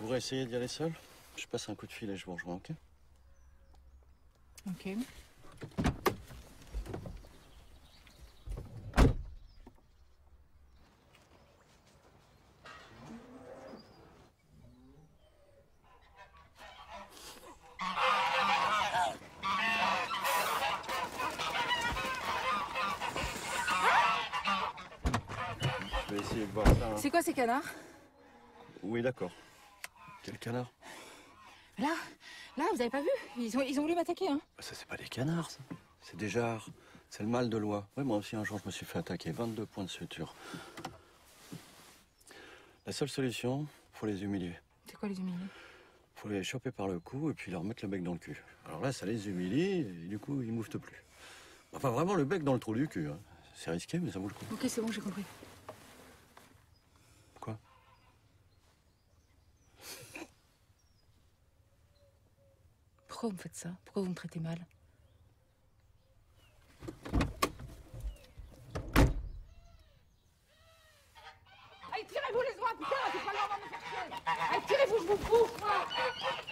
pourrais essayer d'y aller seul. Je passe un coup de fil et je vous rejoins, ok? Ok. Je vais essayer de voir ça. Hein. C'est quoi ces canards? Oui, d'accord. Quel canard? Là, vous avez pas vu? Ils ont voulu m'attaquer, hein. Ça, c'est pas des canards, ça. C'est des jarres. C'est le mal de loi. Oui, moi aussi, un jour, je me suis fait attaquer. 22 points de suture. La seule solution, faut les humilier. C'est quoi les humilier? Faut les choper par le cou et puis leur mettre le bec dans le cul. Alors là, ça les humilie et du coup, ils mouffent plus. Enfin, vraiment, le bec dans le trou du cul. Hein. C'est risqué, mais ça vaut le coup. Ok, c'est bon, j'ai compris. Quoi? Pourquoi vous me faites ça? Pourquoi vous me traitez mal? Allez, tirez-vous les oies, putain, c'est pas l'heure de me faire chier. Allez, tirez-vous, je vous fous.